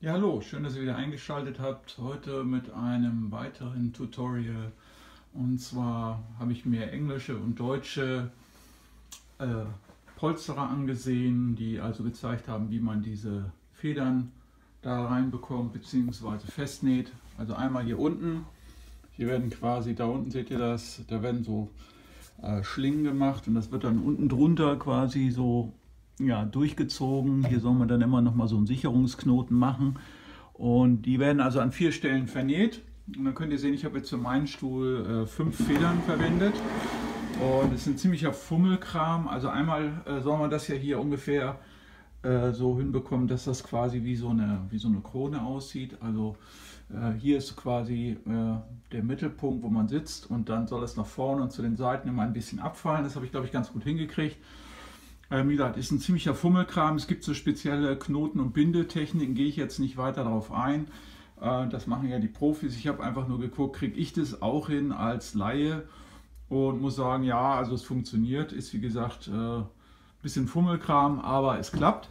Ja, hallo, schön, dass ihr wieder eingeschaltet habt. Heute mit einem weiteren Tutorial. Und zwar habe ich mir englische und deutsche äh, Polsterer angesehen, die also gezeigt haben, wie man diese Federn da reinbekommt bzw. festnäht. Also einmal hier unten. Hier werden quasi, da unten seht ihr das, da werden so Schlingen gemacht und das wird dann unten drunter quasi so durchgezogen. Hier soll man dann immer noch mal so einen Sicherungsknoten machen und die werden also an 4 Stellen vernäht. Und dann könnt ihr sehen, ich habe jetzt für meinen Stuhl 5 Federn verwendet und es ist ein ziemlicher Fummelkram. Also einmal soll man das ja hier ungefähr so hinbekommen, dass das quasi wie so eine Krone aussieht. Also hier ist quasi der Mittelpunkt, wo man sitzt, und dann soll es nach vorne und zu den Seiten immer ein bisschen abfallen. Das habe ich, glaube ich, ganz gut hingekriegt. Wie gesagt, ist ein ziemlicher Fummelkram. Es gibt so spezielle Knoten- und Bindetechniken, gehe ich jetzt nicht weiter darauf ein. Das machen ja die Profis. Ich habe einfach nur geguckt, kriege ich das auch hin als Laie, und muss sagen, ja, also es funktioniert. Ist wie gesagt ein bisschen Fummelkram, aber es klappt.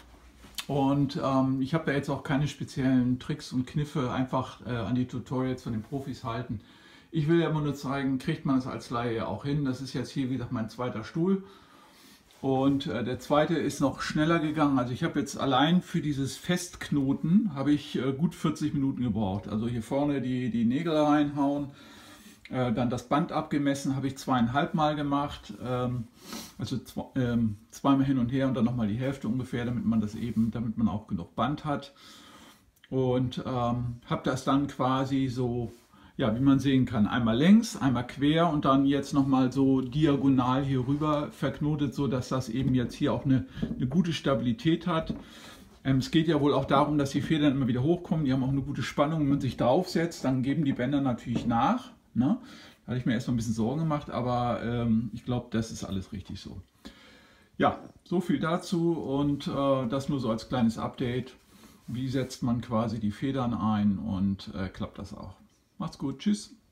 Und ich habe da jetzt auch keine speziellen Tricks und Kniffe, einfach an die Tutorials von den Profis halten. Ich will ja immer nur zeigen, kriegt man es als Laie auch hin. Das ist jetzt hier, wie gesagt, mein zweiter Stuhl. Und der zweite ist noch schneller gegangen. Also ich habe jetzt allein für dieses Festknoten habe ich gut 40 Minuten gebraucht. Also hier vorne die Nägel reinhauen, dann das Band abgemessen, habe ich 2,5 Mal gemacht. Also zweimal hin und her und dann nochmal die Hälfte ungefähr, damit man auch genug Band hat. Und habe das dann quasi so, ja, wie man sehen kann, einmal längs, einmal quer und dann jetzt nochmal so diagonal hier rüber verknotet, so dass das eben jetzt hier auch eine gute Stabilität hat. Es geht ja wohl auch darum, dass die Federn immer wieder hochkommen. Die haben auch eine gute Spannung. Wenn man sich draufsetzt, dann geben die Bänder natürlich nach. Ne? Da hatte ich mir erst mal ein bisschen Sorgen gemacht, aber ich glaube, das ist alles richtig so. Ja, so viel dazu, und das nur so als kleines Update. Wie setzt man quasi die Federn ein, und klappt das auch. Macht's gut, tschüss.